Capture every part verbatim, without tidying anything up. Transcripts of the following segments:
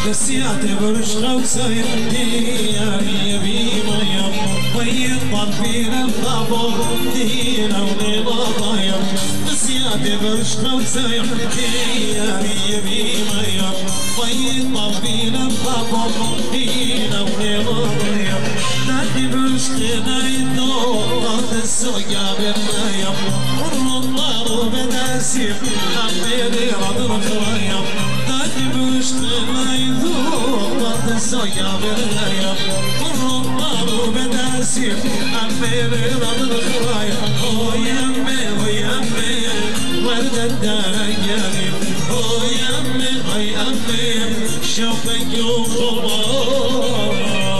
نسيات برشقة وساير يا يبي ما يم ويطل فينا الطابور دينا ونبا ضايم نسيات برشقة وساير يا يبي ما يم ويطل فينا الطابور دينا ونبا ضايم نادي برشقنا يدور قد السوقا بالنايم والنار بداسيب حبيبي رضر خرايم نادي برشقنا يدور قد السوقا بالنايم والنار بداسيب حبيبي رضر خرايم هو يمي هو يمي ورد الدايم هو يمي هو يمي شوفك يوم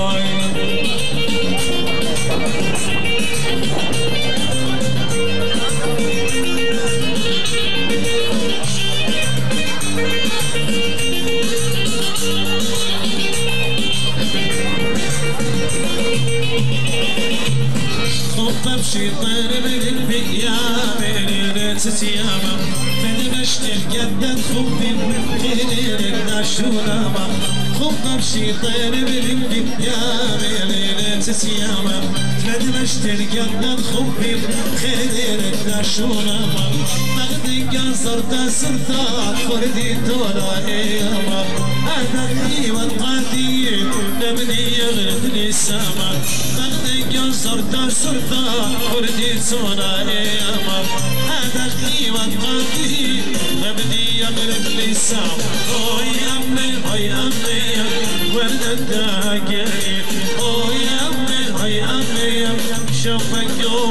شيطان من بيامين نتسيامة فدمشت الجدد خبي كنين الناشورامة خب شيطان من بيامين نتسيامة فدمشت الجدد خبي كنين الناشورامة مغدي قصرت سرطات فردي دولا ايامة هذا الحيوان قديم نبني يغردني السما مغدي قصرت سرطات فردي سونا ايامة هذا الحيوان قديم نبني يغردني السما او يمي او يمي ورد الداقي او يمي او يمي شوفك يوم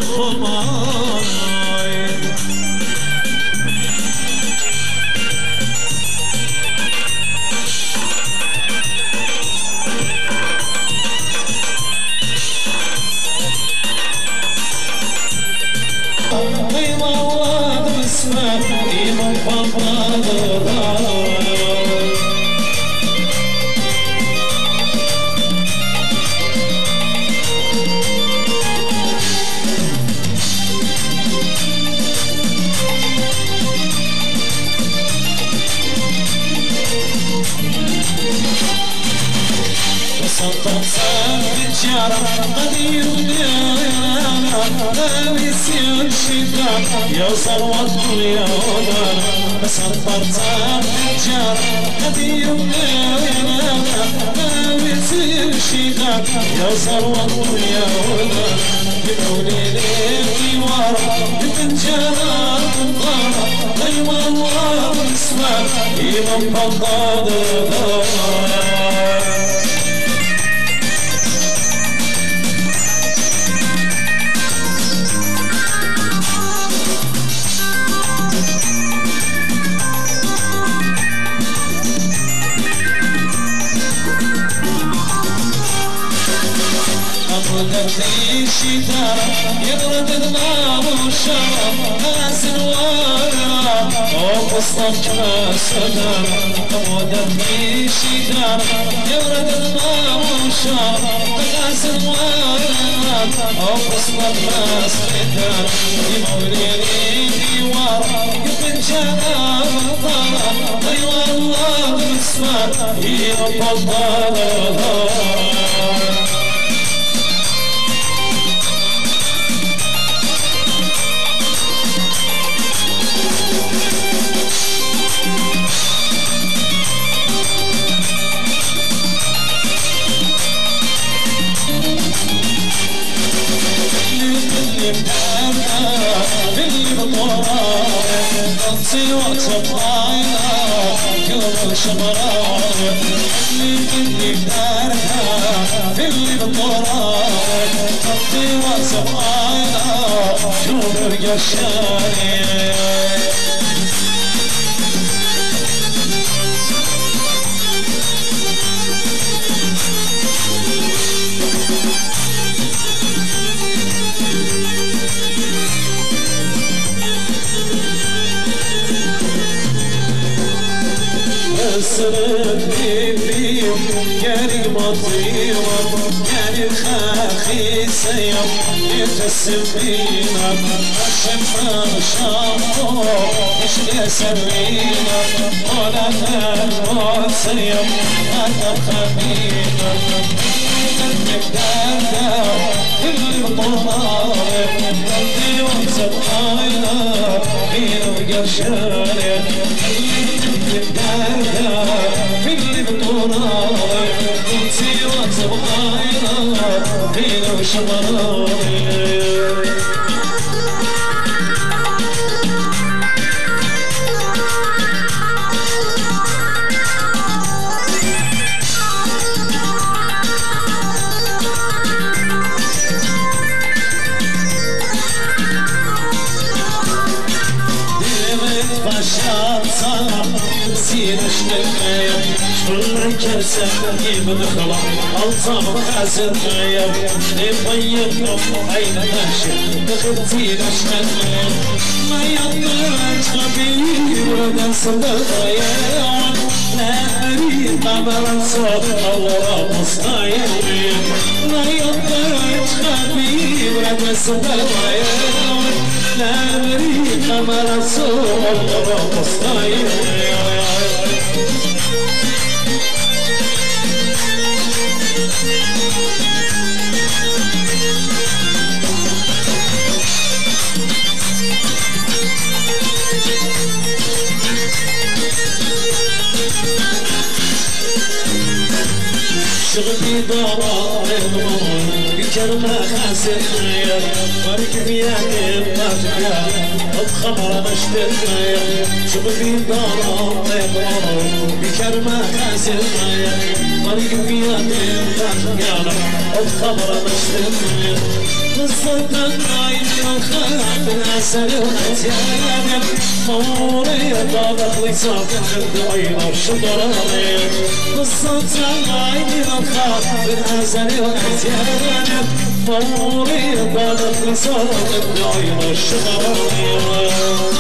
خماي يوصل وطن يا ودار بس الطرطان الجار هدي ويانا ويصير شيطان يوصل وطن يا ودار بدوني ليلي ورا بفنجانات الطارة ايوه الله اسمع يمم بغداد الشتاء يبرد الماء والشرف ناس الورى وقصتك السدر ودمي الشتاء يبرد الماء والشرف ناس الورى وقصتك السدر يمولي ديوار يبن شباب الطرف ايوه الله اسمع يبقى وصبايا كل شمرات اللي بدي بدارها اللي بالطراب خطي وصبايا شوف القشاري سرت بيبي قريب مطيرة يعني الخاخي سيم يتسم بينا الشمع شامو إيش يسمينا ولا الموت سيم هذا خبينا نقدر اللي بطلارك قلبي وانسب عينك فينا وقرشانك نقدر اللي بطلارك قلبي وانسب عينك فينا وشمرانك سكيب الخلا ألطام خاسر غير يبين عين ناشر بختي نشمل ما يطلعش خبير ولا صدر غير لا أريد طبعا صوت الله مصطاير ما يطلعش خبير ولا صدر غير لا أريد طبعا صوت الله مصطاير شغلي ضرار المر بكلمة خاسر غير ورك بيدي بطاقة بخمرة مشتر غير شغلي ضرار المر بكلمة خاسر غير ورك بيدي بطاقة بخمرة مشتر غير السلطان عين الخلاف الأسل والأتيان موري طابق لصاف الدعين والشطران السلطان عين الخلاف الأسل والأتيان موري طابق لصاف الدعين والشطران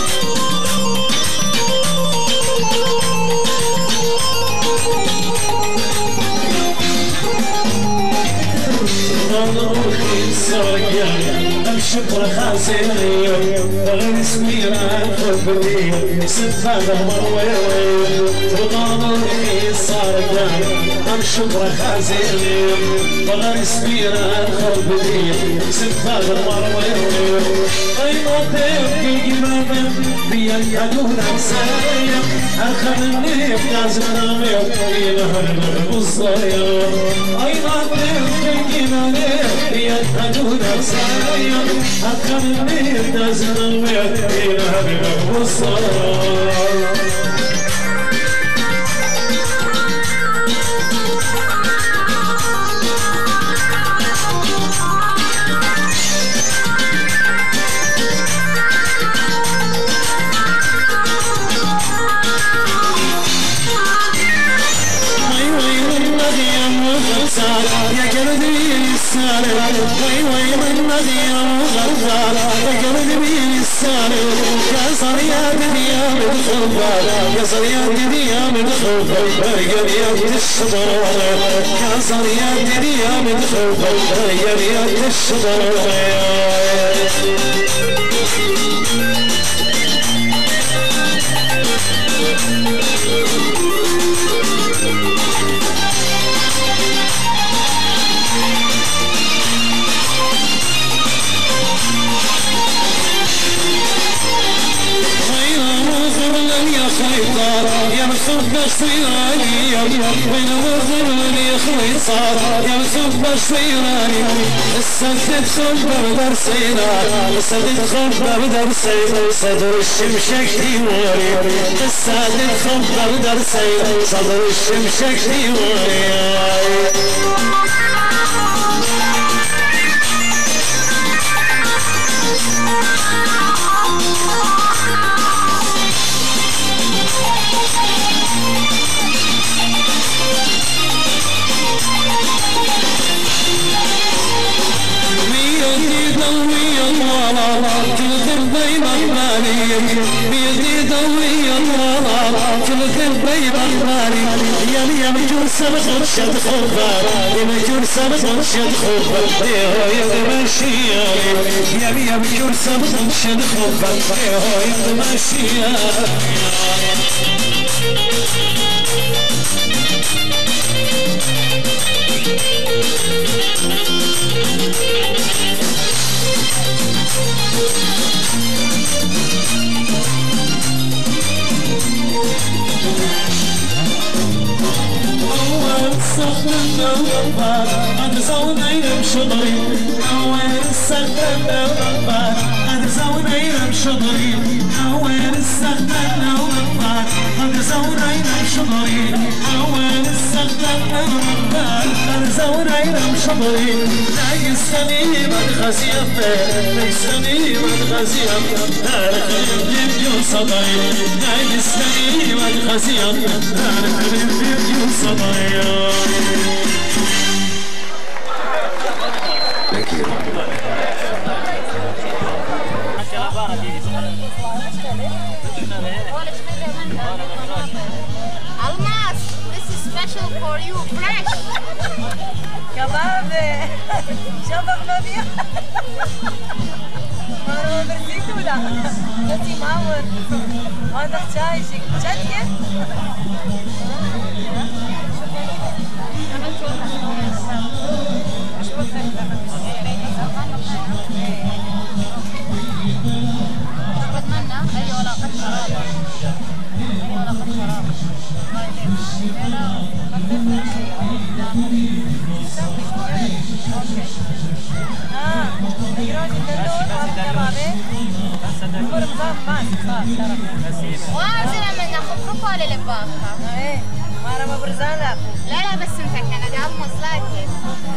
الشكر خاسري غير اسمي راح خبري سفاق مروي وطال الخيس صار قال الشكر خاسري غير اسمي راح خبري سفاق مروي اي وطيب جماما بيا يدون امسايا اخذني بتعزنا ميو ينهر المصايا اي وطيب جماما بيا يدون امسايا أخذني بتعزنا ميو ينهر المصايا يا قلبي السالم وي وي من مدينة وغربال يا قلبي السالم يا صريا دنيا من خلبال يا صريا دنيا من خلبال يا رياض الشطر يا صريا دنيا من خلبال يا رياض الشطر يا مصب الصيراني وين وظلني خيصار يا مصب الصيراني السد خبر درسينا السد خبر درسينا صدر الشمشك ديواري السد خبر درسينا صدر الشمشك ديواري بيدي دوري الله كل قلبي بغباري يا يا مجور سبق مرشد خبر يا مجور سبق مرشد خبر يا يا ماشية يا يا مجور سبق مرشد خبر يا يا ماشية أنا زونا يمشي ضريب أوين السخنة والنبار أنا زونا يمشي ضريب أوين السخنة والنبار أنا زونا يمشي ضريب أوين السخنة والنبار أنا زونا يمشي ضريب لا يستني من غزيان لا يستني من غزيان نارك يبدو صدايا لا يستني من غزيان نارك يبدو صدايا Thank you. Almas, this is special for you, fresh. كباب شبك مبيع مرة برزيك ولا نتي ماور هذا شايشك جدك بتمنى ايوه لا قد شراب ايوه لا قد شراب اه يراجع الدلول وازنا من ناخذ ولا لباقها ايه مرة ما برزالك لا لا بس مسكنا انا قاعد مصلاتي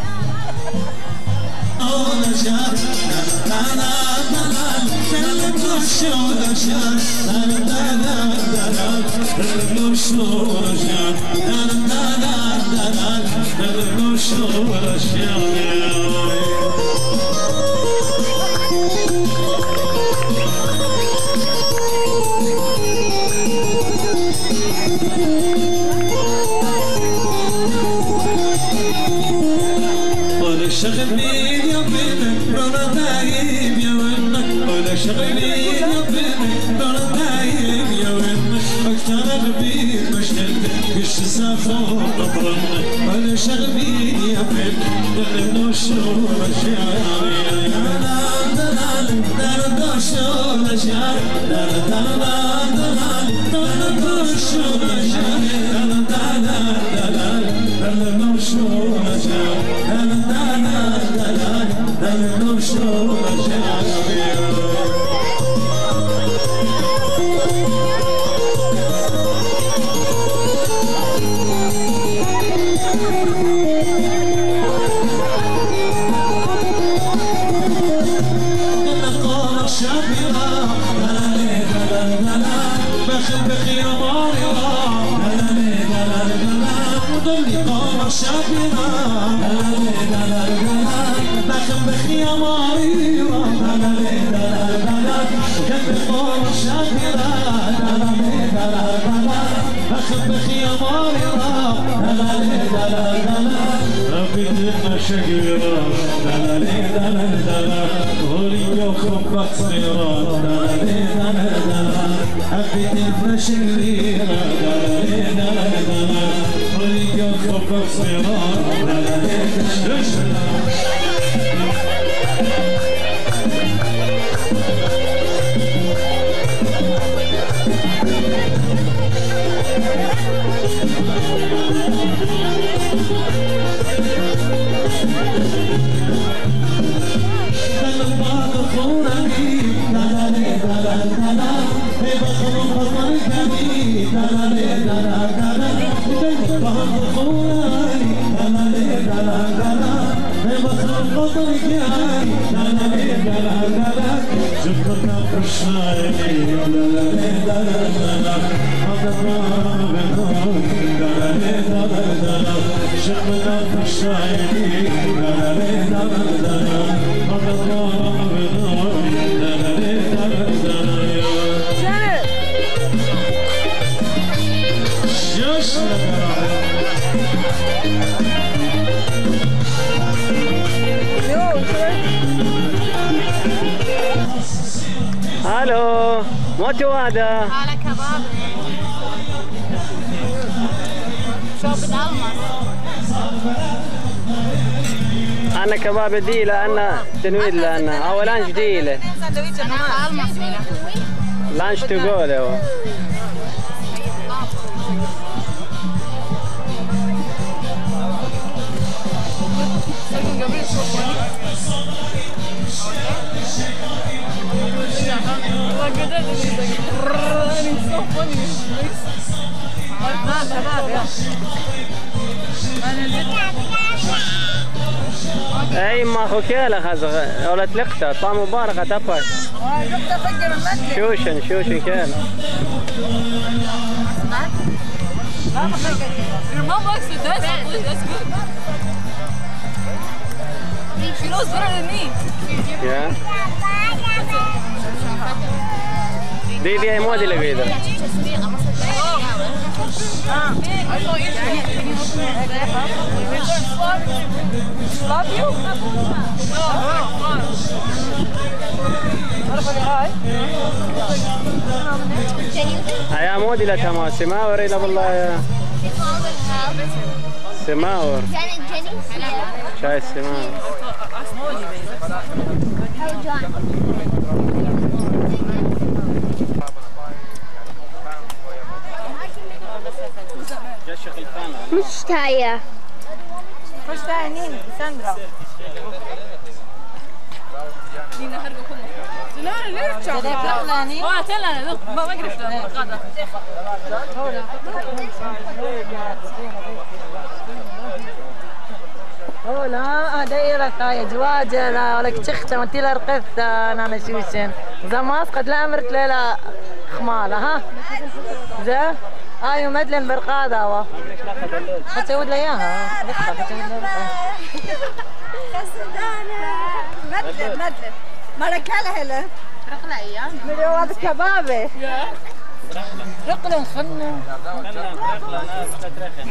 شغلين يا بنت رونا دايم يا ونك ولا شغلين يا بنت رونا دايم يا ونك اكتر بيت مشهد قش سافر قبرنا ولا شغلين يا بنت دردوشو رشاعي دلال دلال دردوشو رشاعي دلال دلال دردوشو رشاعي دلال دلال دردوشو رشاعي الو مو جوادة. على كباب شوف الألماس. أنا كباب ديلة أنا تنويد لأنا أو لانش ديلة. أنا ألماس ولا لانش تقول هو. اي ما اخو كيلا خزغ ولا تلقطه طعم مباركه تبقى شوشن شوشن كيلا Your mom likes the dance. That's good. She knows better than me. Yeah. دي دي مو دي اللي بيده. Love you? يا مودي لا تمام سماور إلا بالله يا سماور شاي السماور مش تايه مش تايه نيني ساندرا نينا هرقوا كلها لا ليش تاكلاني اه تلا ذوق ما ما قرفت قاعده هولا دايرة تاية جواجة لا ولك تختم تيلا رقثة أنا شوشن زماس قد لا أمرت ليلة خمالة ها زا ايوه مدلن برقادة وا فتسود لي اياها مدلن مدلن مركلها هلا رقلة اياه مليوات كبابة رقلة خلنا رقلة ناس تترخن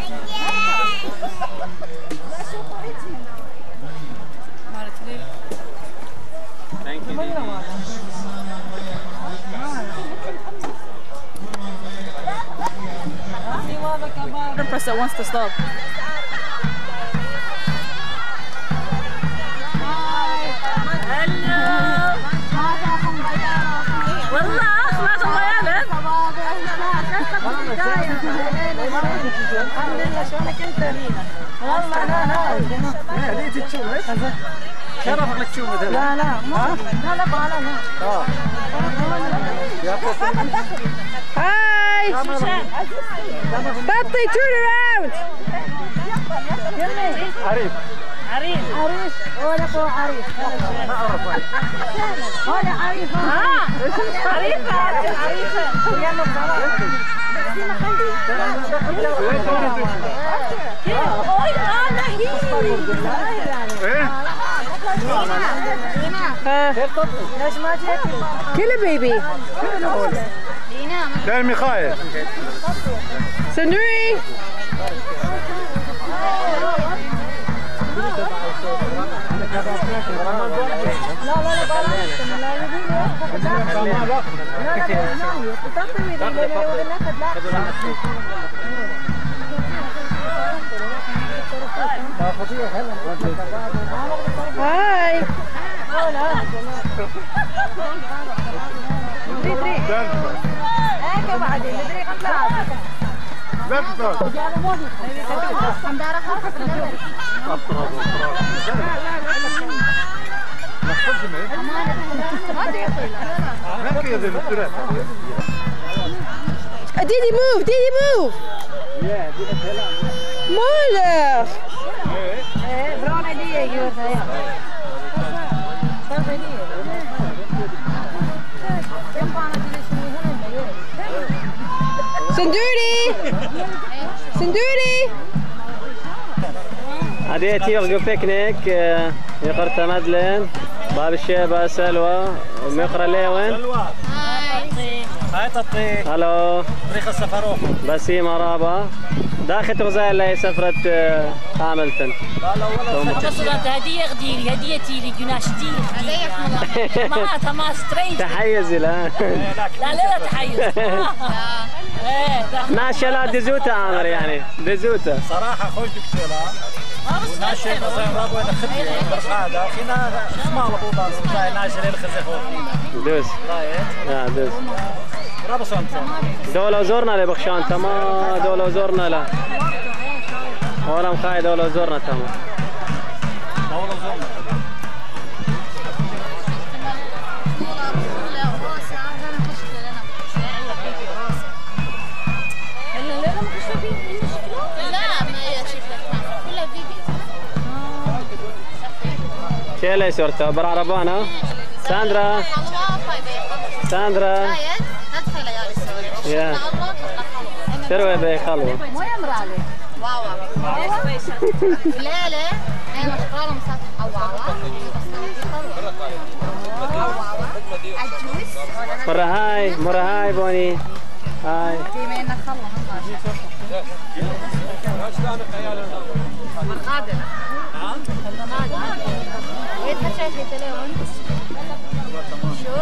مالت ليه ثانك يو Don't press it once to stop. Hello. والله خلاص الله يعلم. الحمد لله شلونك انت؟ والله لا لا. هديتي تشوفك؟ شرفك لك تشوفه لا لا ما لا لا لا لا. Hi. Bapti, turn around. عريف عريف عريف ولا هو عريف ما اعرف ولا عريف اه عريفه عريفه يلا ليش ما جيتي؟ كله بيبي ده ميخائيل سندري هاي هيك بعدين ندري قبل لا تطلع Didi move, Didi move. مالك؟ ايه برون هدية يجوزها سندوري سندوري هذه تيغ بيكنيك يقرت مدلن باب الشيبة سلوى ومقرا ليوين هاي هاي تطي هلو طريق السفروخ بسيمة رابا داخل غزال اللي سفرة هاملتون. بس هدية غديري هديتي لي جناشتي هدية معناتها ما سترينج. تحيزي لا لا لا تحيز. ناشا لا دزوتا عامر يعني دزوتا. صراحة خوش دكتور وناشا زين رابو انا خدمة بس هذا فينا خمال ابو باص بتاع ناشا اللي خزي خوف. دوس. لا دوس. رابو سانتا. دولة زورنا لبخشان تما دولة زورنا لا. ولا مخاي دولة زورنا تما. دولة زورنا. شيلي صورته برا عربانة ساندرا ساندرا يا تروي بي خلوة مو يمرالي واوا ليلة انا مشغولة مسافة واوا مرة هاي مرة هاي بوني هاي تيمين نخلص مرقادة نعم وين شايفة تليفون شو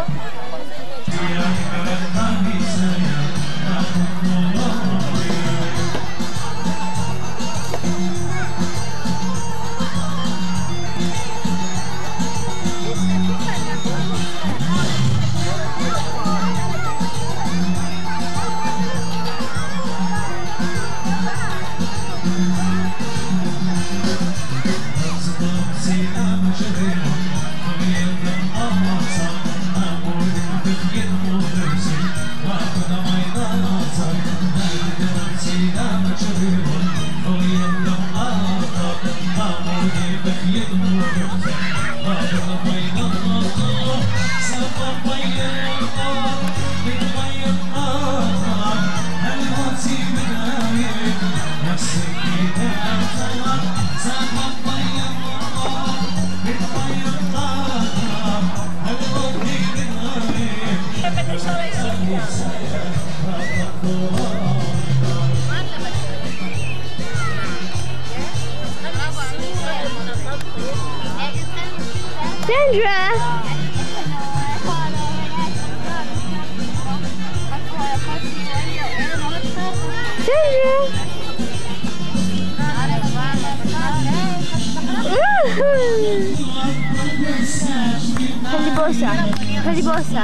Ribosa, ribosa,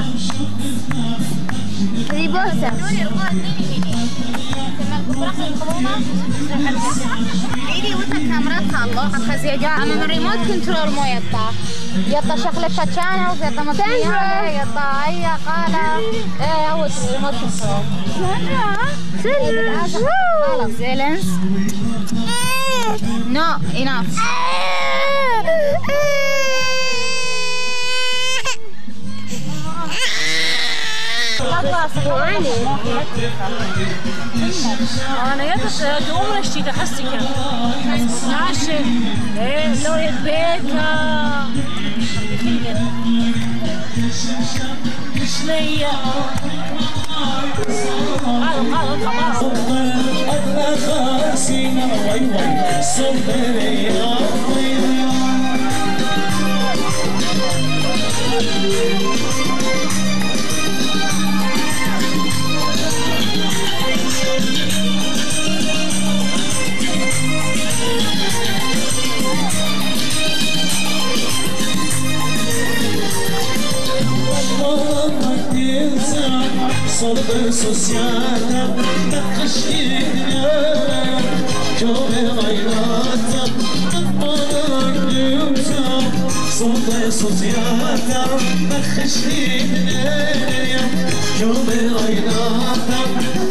ribosa. ايدي وتا كاميرا الله خزي جا انا من ريموت كنترول مو يطا يطا شغله فتشانه ويطا مطياره يطا هي قال ايه هو ريموت كنترول سنرا سنرا سيلنس نو اناف انا يدس دوم رشتي تخسي كان ناشي ايه لو يدبيكا شلية قالوا قالوا خلاص أدنى خاسينا وي وي صبري يا وي صوب سوسياتا تخشينا جوه غيراتا تطلق نمسا صوب سوسياتا تخشينا جوه غيراتا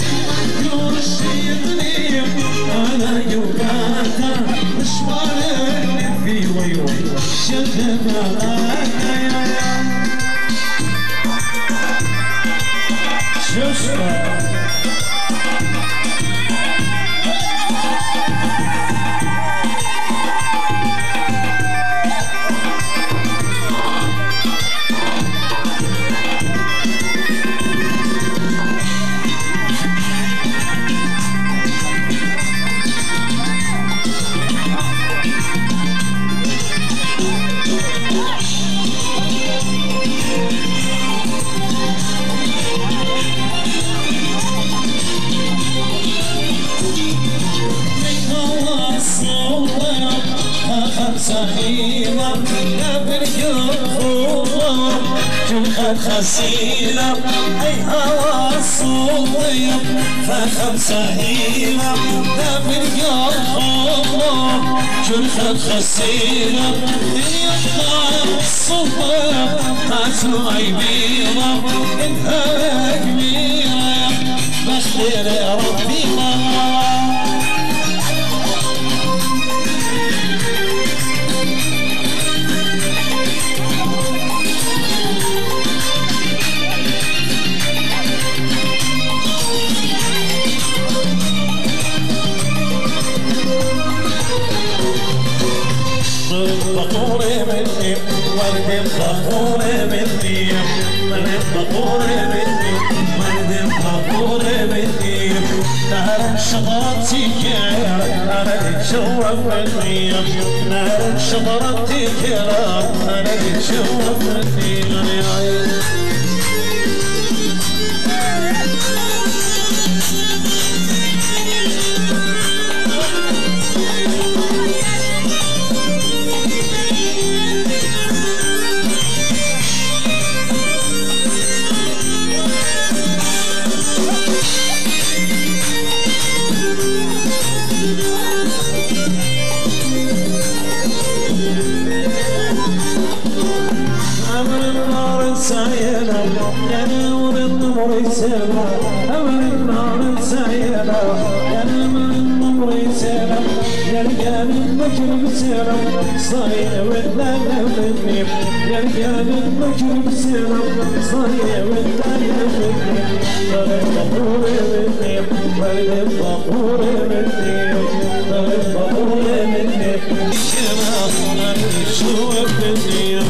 يرشدني على يوكاتا مشوار في وي وي شغباتا Just خمسة بالقلوب جمعة خسيرة أي هوا الصويب فخمسة هيرة بالقلوب جمعة خسيرة يبقى الصويب هاتوا عيبيرة إنها كبيرة بخير ربي الله البخور مني ورد البخور مني من البخور مني ورد البخور مني نهر شجرتك أنا اتشوف مني نهر شجرتك أنا اتشوف مني صايع والدنيا مني يرجع المجرم سيرم صايع والدنيا مني البخور مني البخور مني البخور مني كما نشوف مني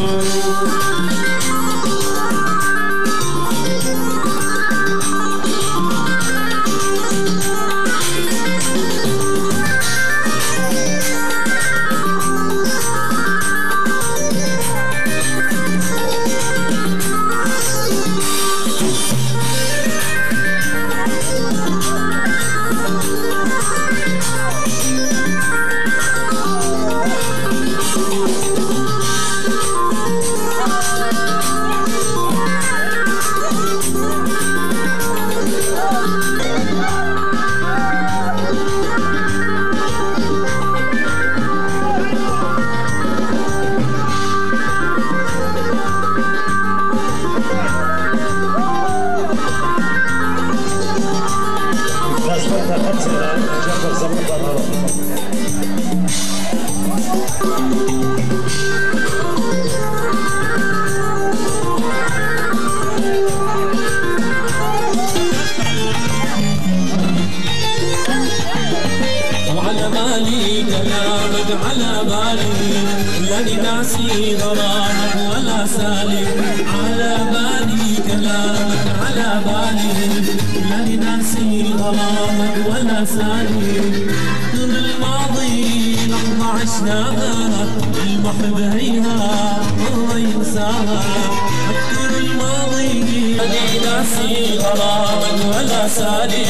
على بالي لاني ناسي غرامك ولا سالي على بالي كلامك على بالي لاني ناسي غرامك ولا سالي طول الماضي لحظة عشناها المحب هيها الله ينساها طول الماضي لاني ناسي غرامك ولا سالي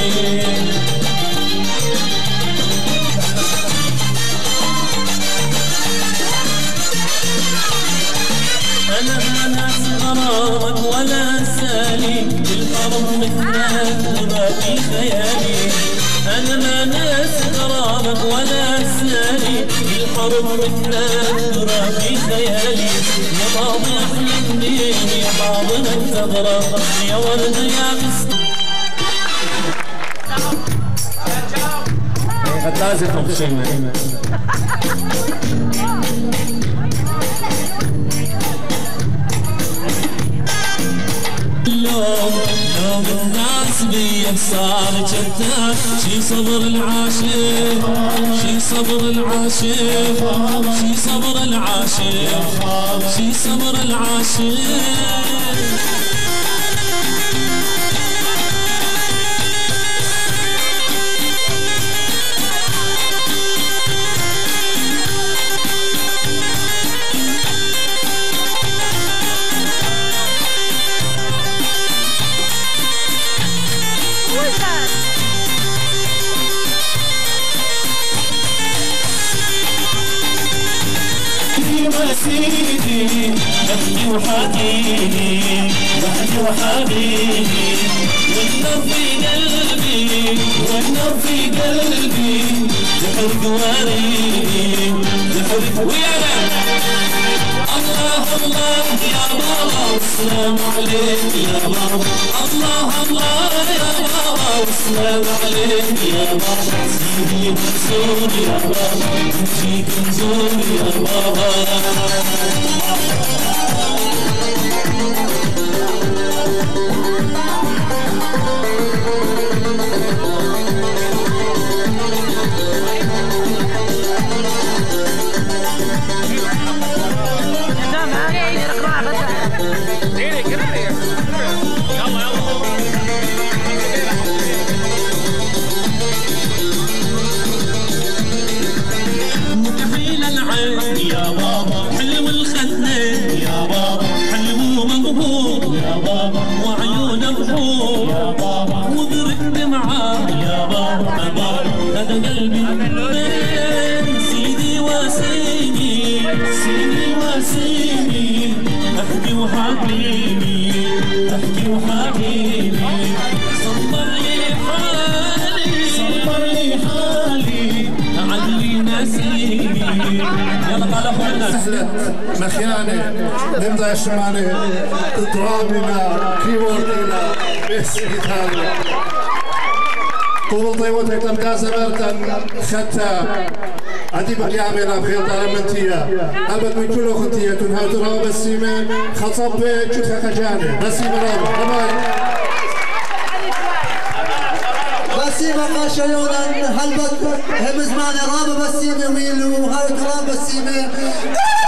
أنا ما ناس غرامك ولا سالي بالحرم مثلك ما في خيالي أنا ما ناس غرامك ولا سالي بالحرم مثلك ما في خيالي يا ماضي أحلى منين يا ماضي من تغرق يا ورد يا بس غدازي خمسين اليوم يوم الناس بيك صار جدك شي صبر العاشق شي صبر العاشق شي صبر العاشق شي صبر العاشق وسيدي أبكي وحبيبي وحدي وحبيبي والنار في قلبي والنار في قلبي لحرق وريدي لحرق ويانا الله الله يا بابا والسلام عليك يا بابا الله الله يا بابا والسلام عليك يا بابا سيدي منصور يا بابا فيك نزور يا بابا مخيانة نمضي شمانة تضربنا كيبوردنا بس إيطاليا طول طيوتك لم كاسبرتن ختام عدي بقيامي بخير طالمنتية أبد من كل أختية تنهاو تراب السيمة خطب جتها خجانة بسيمة رابع بسيمة قاشيونا هلبت هم زمان رابع بسيمة ويلو هاو تراب السيمة